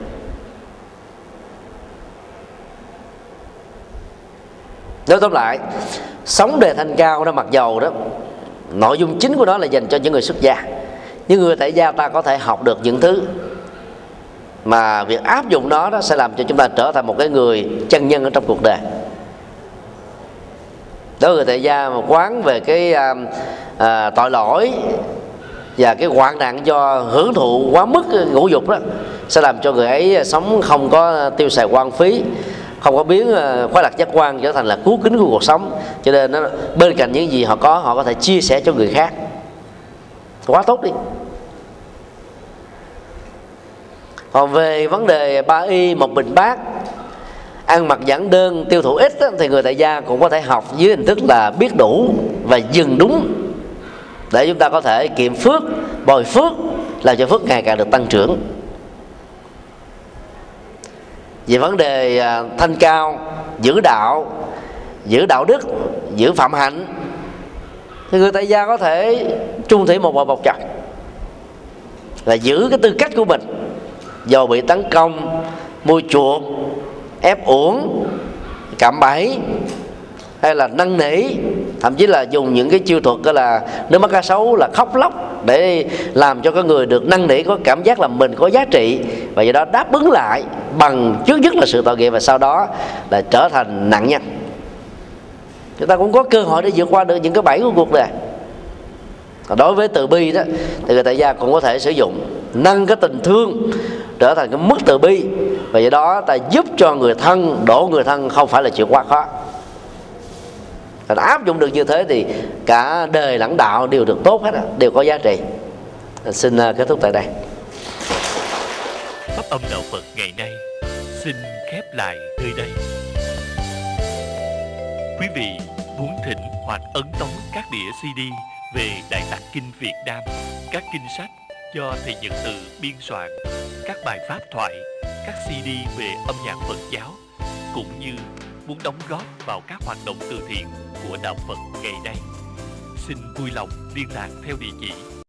Nói tóm lại, sống đề thanh cao đó, mặc dầu đó nội dung chính của nó là dành cho những người xuất gia, những người tại gia ta có thể học được những thứ mà việc áp dụng nó đó sẽ làm cho chúng ta trở thành một cái người chân nhân ở trong cuộc đời. Đối với người tại gia mà quán về cái à, à, tội lỗi và cái hoạn nạn do hưởng thụ quá mức ngũ dục đó, sẽ làm cho người ấy sống không có tiêu xài hoang phí, không có biến khoái lạc giác quan trở thành là cứu kính của cuộc sống. Cho nên nó, bên cạnh những gì họ có, họ có thể chia sẻ cho người khác. quá tốt đi. Còn về vấn đề ba y một bình bát, ăn mặc giản đơn, tiêu thụ ít á, thì người tại gia cũng có thể học dưới hình thức là biết đủ và dừng đúng, để chúng ta có thể kiệm phước, bồi phước, làm cho phước ngày càng được tăng trưởng. Về vấn đề à, thanh cao, giữ đạo, giữ đạo đức, giữ phạm hạnh, thì người tại gia có thể trung thủy một bò bọc chặt, là giữ cái tư cách của mình, dầu bị tấn công, mua chuộc, ép uổng, cạm bẫy, hay là năn nỉ, thậm chí là dùng những cái chiêu thuật gọi là nước mắt cá sấu, là khóc lóc, để làm cho cái người được năn nỉ có cảm giác là mình có giá trị, và do đó đáp ứng lại bằng trước nhất là sự tội nghiệp, và sau đó là trở thành nạn nhân. Chúng ta cũng có cơ hội để vượt qua được những cái bẫy của cuộc đời. Đối với từ bi đó, thì người tại gia cũng có thể sử dụng nâng cái tình thương trở thành cái mức từ bi, và do đó ta giúp cho người thân, đổ người thân không phải là chuyện quá khó. Và áp dụng được như thế thì cả đời lẫn đạo đều được tốt hết, đều có giá trị. Xin kết thúc tại đây. Pháp âm đạo Phật ngày nay xin khép lại nơi đây. Quý vị muốn thỉnh hoặc ấn tống các đĩa xê đê về Đại Tạng Kinh Việt Nam, các kinh sách do thầy Nhật Từ biên soạn, các bài pháp thoại, các xê đê về âm nhạc Phật giáo, cũng như muốn đóng góp vào các hoạt động từ thiện của đạo Phật ngày nay, xin vui lòng liên lạc theo địa chỉ